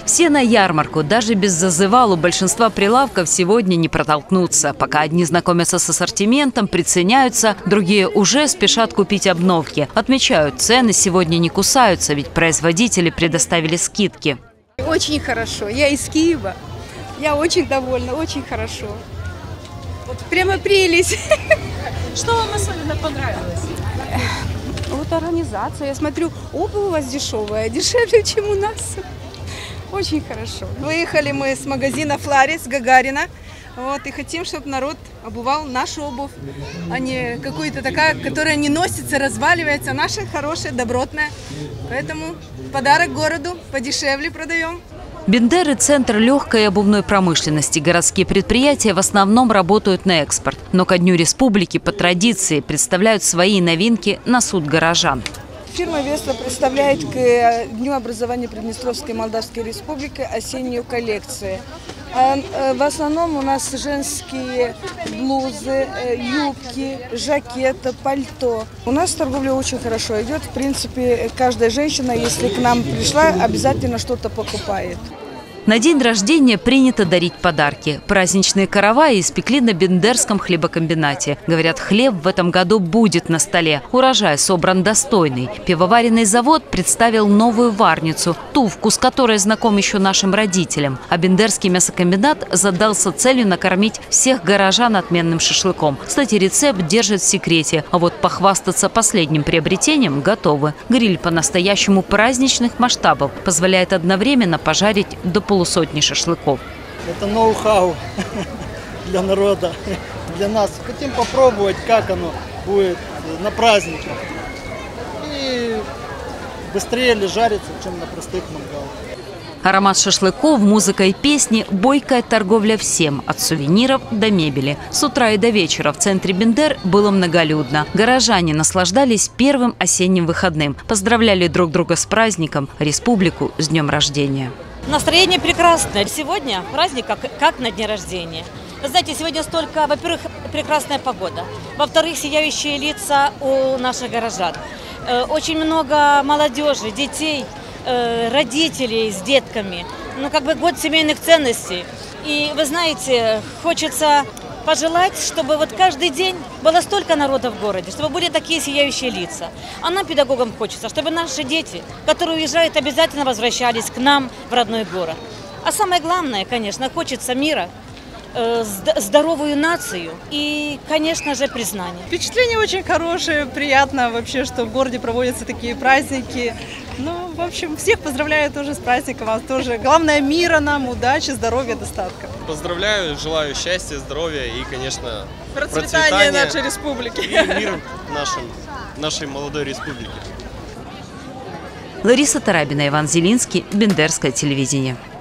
Все на ярмарку, даже без зазывал у большинства прилавков сегодня не протолкнуться. Пока одни знакомятся с ассортиментом, приценяются, другие уже спешат купить обновки. Отмечают, цены сегодня не кусаются, ведь производители предоставили скидки. Очень хорошо. Я из Киева. Я очень довольна, очень хорошо. Вот прямо прелесть. Что вам особенно понравилось? Вот организация. Я смотрю, обувь у вас дешевая, дешевле, чем у нас. Очень хорошо. Выехали мы с магазина «Фларис» Гагарина. Вот, и хотим, чтобы народ обувал нашу обувь, а не какую-то такая, которая не носится, разваливается. Наша хорошая, добротная. Поэтому подарок городу, подешевле продаем. Бендеры – центр легкой обувной промышленности. Городские предприятия в основном работают на экспорт. Но ко Дню Республики по традиции представляют свои новинки на суд горожан. Фирма «Весла» представляет к Дню образования Приднестровской Молдавской Республики осеннюю коллекцию. В основном у нас женские блузы, юбки, жакеты, пальто. У нас торговля очень хорошо идет. В принципе, каждая женщина, если к нам пришла, обязательно что-то покупает. На день рождения принято дарить подарки. Праздничные караваи испекли на Бендерском хлебокомбинате. Говорят, хлеб в этом году будет на столе. Урожай собран достойный. Пивоваренный завод представил новую варницу, ту, вкус которой знаком еще нашим родителям. А Бендерский мясокомбинат задался целью накормить всех горожан отменным шашлыком. Кстати, рецепт держит в секрете. А вот похвастаться последним приобретением готовы. Гриль по-настоящему праздничных масштабов позволяет одновременно пожарить до полусотни шашлыков. Это ноу-хау для народа, для нас. Хотим попробовать, как оно будет на праздниках. И быстрее ли жарится, чем на простых мангалах. Аромат шашлыков, музыка и песни – бойкая торговля всем, от сувениров до мебели. С утра и до вечера в центре Бендер было многолюдно. Горожане наслаждались первым осенним выходным, поздравляли друг друга с праздником, республику с днем рождения. Настроение прекрасное. Сегодня праздник как на дне рождения. Вы знаете, сегодня столько, во-первых, прекрасная погода. Во-вторых, сияющие лица у наших горожан. Очень много молодежи, детей, родителей с детками. Ну, как бы год семейных ценностей. И вы знаете, хочется пожелать, чтобы вот каждый день было столько народа в городе, чтобы были такие сияющие лица. А нам, педагогам, хочется, чтобы наши дети, которые уезжают, обязательно возвращались к нам в родной город. А самое главное, конечно, хочется мира, здоровую нацию и, конечно же, признание. Впечатление очень хорошее, приятно вообще, что в городе проводятся такие праздники. Ну, в общем, всех поздравляю тоже с праздником, вас тоже. Главное, мира нам, удачи, здоровья, достатка. Поздравляю, желаю счастья, здоровья и, конечно, процветания нашей республики. И мира нашей молодой республике. Лариса Тарабина, Иван Зелинский, Бендерское телевидение.